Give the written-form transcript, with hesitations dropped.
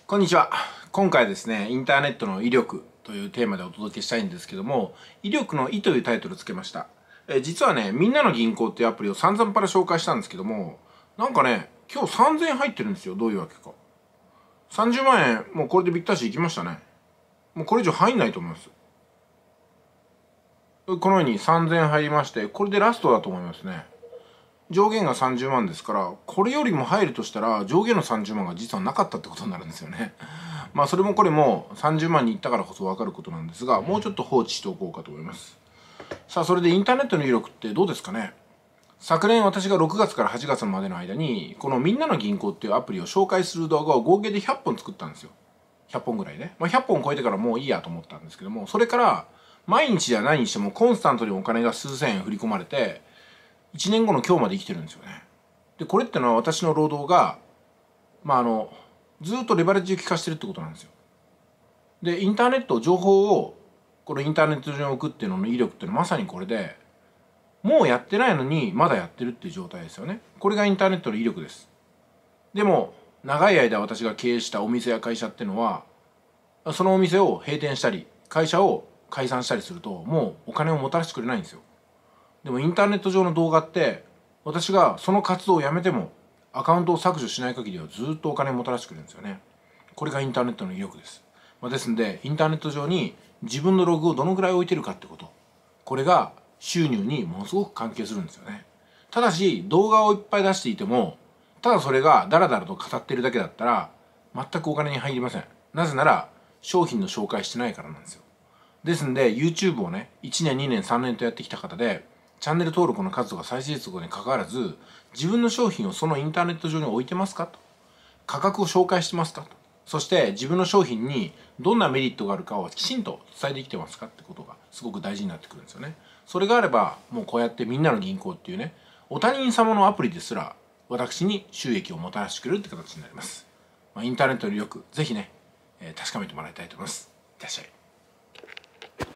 こんにちは。今回はですね、インターネットの威力というテーマでお届けしたいんですけども、威力の威というタイトルをつけました。実はね、みんなの銀行っていうアプリを散々パラ紹介したんですけども、なんかね、今日3000円入ってるんですよ。どういうわけか。30万円、もうこれでぴったしいきましたね。もうこれ以上入んないと思います。このように3000円入りまして、これでラストだと思いますね。上限が30万ですから、これよりも入るとしたら上限の30万が実はなかったってことになるんですよね。まあそれもこれも30万にいったからこそ分かることなんですが、もうちょっと放置しておこうかと思います。さあ、それでインターネットの威力ってどうですかね。昨年私が6月から8月までの間にこのみんなの銀行っていうアプリを紹介する動画を合計で100本作ったんですよ。100本ぐらいね。まあ100本超えてからもういいやと思ったんですけども、それから毎日じゃないにしてもコンスタントにお金が数千円振り込まれて、1年後の今日まで生きてるんですよね。で、これってのは私の労働が、ずっとレバレッジを効かしてるってことなんですよ。で、インターネット、情報を、このインターネット上に置くっていうのの威力っていうのはまさにこれで、もうやってないのにまだやってるっていう状態ですよね。これがインターネットの威力です。でも、長い間私が経営したお店や会社っていうのは、そのお店を閉店したり、会社を解散したりすると、もうお金をもたらしてくれないんですよ。でもインターネット上の動画って私がその活動をやめてもアカウントを削除しない限りはずっとお金をもたらしてくれるんですよね。これがインターネットの威力です。ですのでインターネット上に自分のログをどのぐらい置いてるかってこと、これが収入にものすごく関係するんですよね。ただし動画をいっぱい出していてもただそれがダラダラと語っているだけだったら全くお金に入りません。なぜなら商品の紹介してないからなんですよ。ですんで YouTube をね1年2年3年とやってきた方でチャンネル登録の数とか再生数にかかわらず自分の商品をそのインターネット上に置いてますかと、価格を紹介してますかと、そして自分の商品にどんなメリットがあるかをきちんと伝えてきてますかってことがすごく大事になってくるんですよね。それがあればもうこうやってみんなの銀行っていうねお他人様のアプリですら私に収益をもたらしてくれるって形になります。インターネットよりよくぜひね、確かめてもらいたいと思います。いってらっしゃい。